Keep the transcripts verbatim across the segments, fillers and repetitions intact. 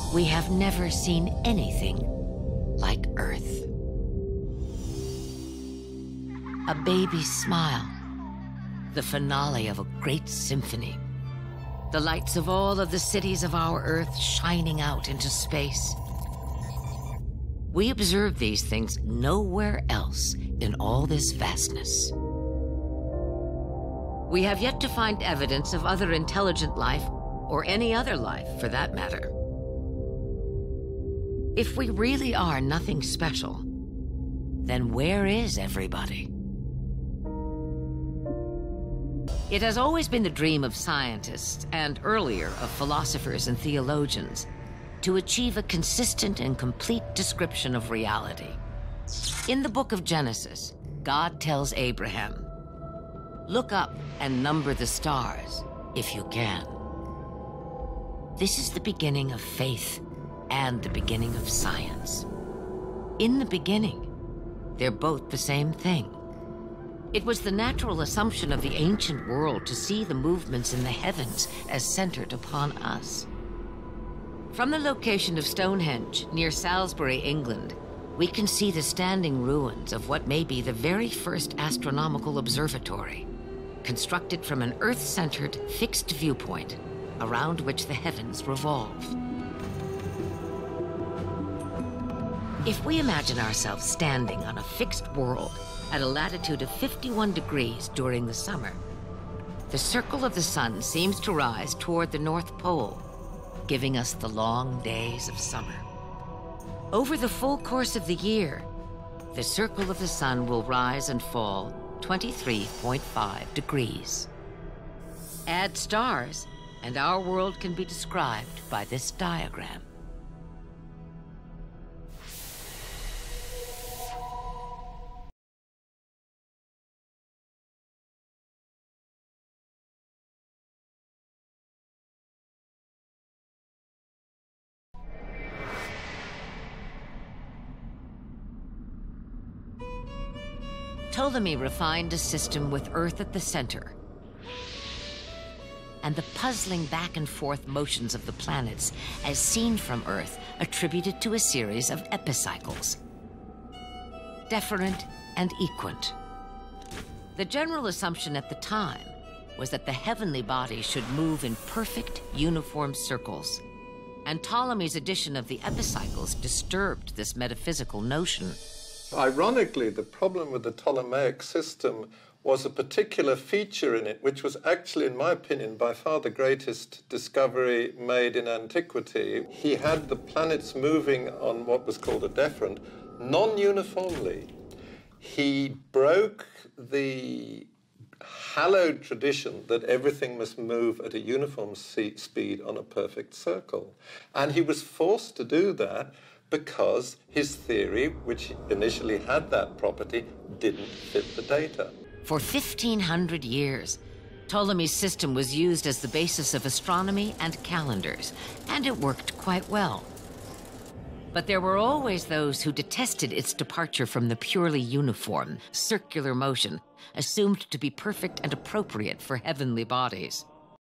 We have never seen anything like Earth. A baby's smile, the finale of a great symphony. The lights of all of the cities of our Earth shining out into space. We observe these things nowhere else in all this vastness. We have yet to find evidence of other intelligent life, or any other life for that matter. If we really are nothing special, then where is everybody? It has always been the dream of scientists, and earlier of philosophers and theologians, to achieve a consistent and complete description of reality. In the book of Genesis, God tells Abraham, "Look up and number the stars, if you can." This is the beginning of faith and the beginning of science. In the beginning, they're both the same thing. It was the natural assumption of the ancient world to see the movements in the heavens as centered upon us. From the location of Stonehenge, near Salisbury, England, we can see the standing ruins of what may be the very first astronomical observatory, constructed from an Earth-centered, fixed viewpoint around which the heavens revolve. If we imagine ourselves standing on a fixed world at a latitude of fifty-one degrees during the summer, the circle of the sun seems to rise toward the North Pole, giving us the long days of summer. Over the full course of the year, the circle of the sun will rise and fall twenty-three point five degrees. Add stars, and our world can be described by this diagram. Ptolemy refined a system with Earth at the center, and the puzzling back and forth motions of the planets as seen from Earth attributed to a series of epicycles, deferent and equant. The general assumption at the time was that the heavenly bodies should move in perfect, uniform circles, and Ptolemy's addition of the epicycles disturbed this metaphysical notion. Ironically, the problem with the Ptolemaic system was a particular feature in it, which was actually, in my opinion, by far the greatest discovery made in antiquity. He had the planets moving on what was called a deferent, non-uniformly. He broke the hallowed tradition that everything must move at a uniform speed on a perfect circle. And he was forced to do that because his theory, which initially had that property, didn't fit the data. For fifteen hundred years, Ptolemy's system was used as the basis of astronomy and calendars, and it worked quite well. But there were always those who detested its departure from the purely uniform, circular motion, assumed to be perfect and appropriate for heavenly bodies.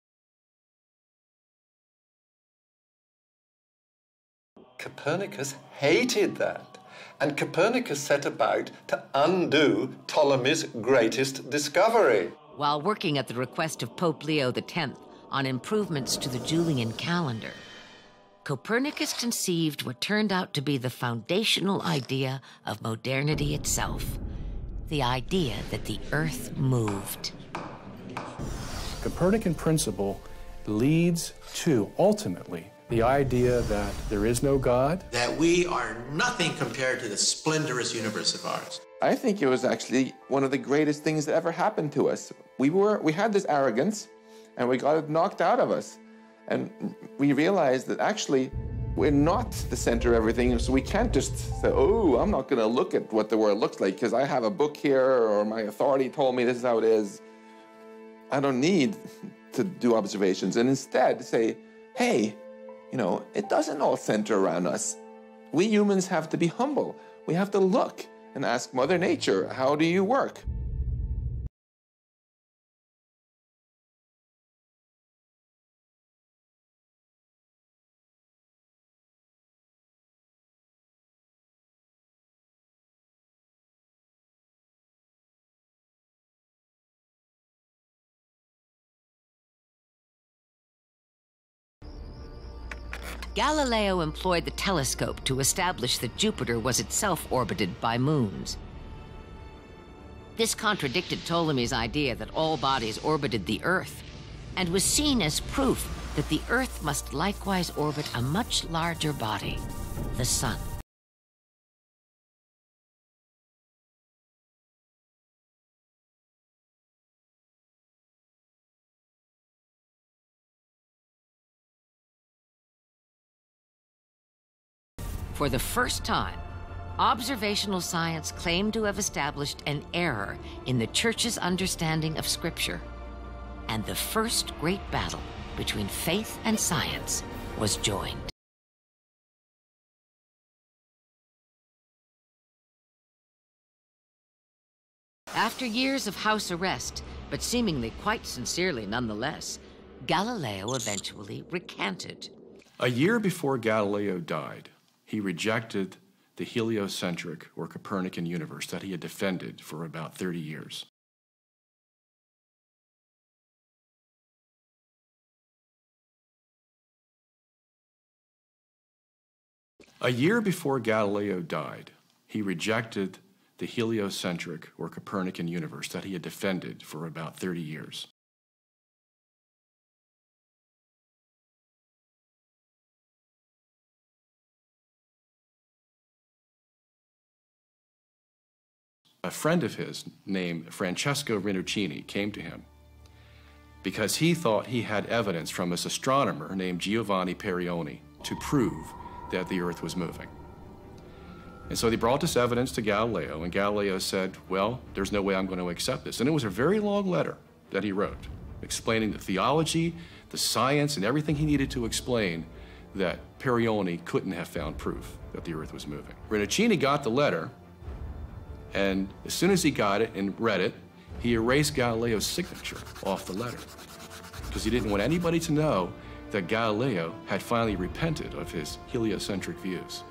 Copernicus hated that, and Copernicus set about to undo Ptolemy's greatest discovery. While working at the request of Pope Leo the tenth on improvements to the Julian calendar, Copernicus conceived what turned out to be the foundational idea of modernity itself, the idea that the Earth moved. Copernican principle leads to, ultimately, the idea that there is no God. That we are nothing compared to the splendorous universe of ours. I think it was actually one of the greatest things that ever happened to us. We were, we had this arrogance, and we got it knocked out of us. And we realized that actually we're not the center of everything, so we can't just say, oh, I'm not gonna look at what the world looks like because I have a book here or my authority told me this is how it is. I don't need to do observations, and instead say, hey, you know, it doesn't all center around us. We humans have to be humble. We have to look and ask Mother Nature, how do you work? Galileo employed the telescope to establish that Jupiter was itself orbited by moons. This contradicted Ptolemy's idea that all bodies orbited the Earth, and was seen as proof that the Earth must likewise orbit a much larger body, the Sun. For the first time, observational science claimed to have established an error in the Church's understanding of Scripture, and the first great battle between faith and science was joined. After years of house arrest, but seemingly quite sincerely nonetheless, Galileo eventually recanted. A year before Galileo died, he rejected the heliocentric or Copernican universe that he had defended for about thirty years. A year before Galileo died, he rejected the heliocentric or Copernican universe that he had defended for about thirty years. A friend of his named Francesco Rinuccini came to him because he thought he had evidence from this astronomer named Giovanni Perioni to prove that the Earth was moving. And so they brought this evidence to Galileo, and Galileo said, well, there's no way I'm going to accept this. And it was a very long letter that he wrote, explaining the theology, the science, and everything he needed to explain that Perioni couldn't have found proof that the Earth was moving. Rinuccini got the letter, and as soon as he got it and read it, he erased Galileo's signature off the letter because he didn't want anybody to know that Galileo had finally repented of his heliocentric views.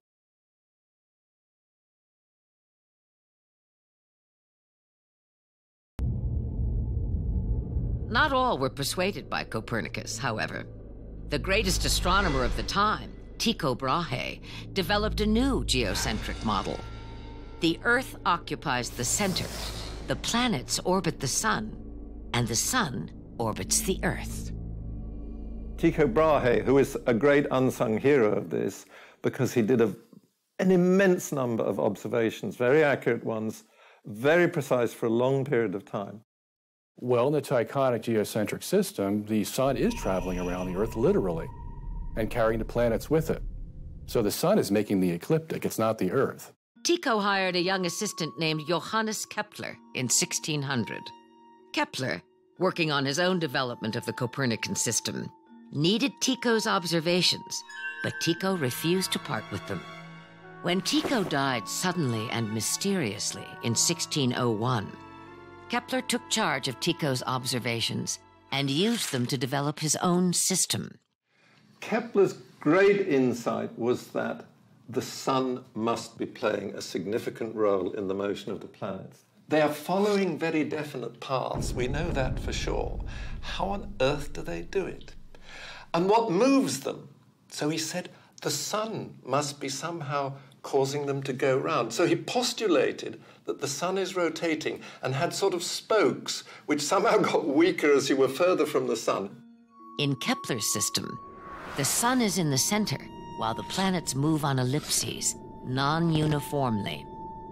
Not all were persuaded by Copernicus, however. The greatest astronomer of the time, Tycho Brahe, developed a new geocentric model. The Earth occupies the center, the planets orbit the Sun, and the Sun orbits the Earth. Tycho Brahe, who is a great unsung hero of this, because he did a, an immense number of observations, very accurate ones, very precise for a long period of time. Well, in the Tychonic geocentric system, the Sun is traveling around the Earth literally and carrying the planets with it. So the Sun is making the ecliptic, it's not the Earth. Tycho hired a young assistant named Johannes Kepler in sixteen hundred. Kepler, working on his own development of the Copernican system, needed Tycho's observations, but Tycho refused to part with them. When Tycho died suddenly and mysteriously in sixteen oh one, Kepler took charge of Tycho's observations and used them to develop his own system. Kepler's great insight was that the Sun must be playing a significant role in the motion of the planets. They are following very definite paths. We know that for sure. How on earth do they do it? And what moves them? So he said the Sun must be somehow causing them to go round. So he postulated that the Sun is rotating and had sort of spokes which somehow got weaker as you were further from the Sun. In Kepler's system, the Sun is in the center, while the planets move on ellipses, non-uniformly.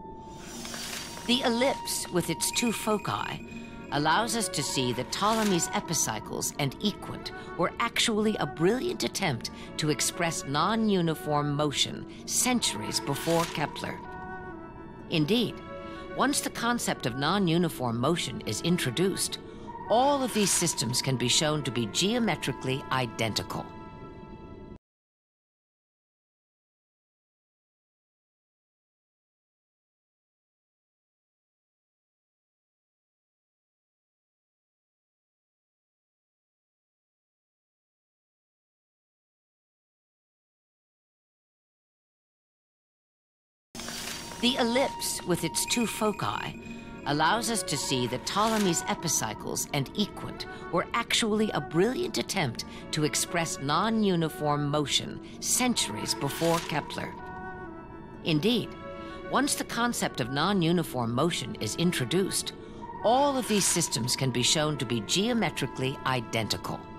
The ellipse, with its two foci, allows us to see that Ptolemy's epicycles and equant were actually a brilliant attempt to express non-uniform motion centuries before Kepler. Indeed, once the concept of non-uniform motion is introduced, all of these systems can be shown to be geometrically identical. The ellipse, with its two foci, allows us to see that Ptolemy's epicycles and equant were actually a brilliant attempt to express non-uniform motion centuries before Kepler. Indeed, once the concept of non-uniform motion is introduced, all of these systems can be shown to be geometrically identical.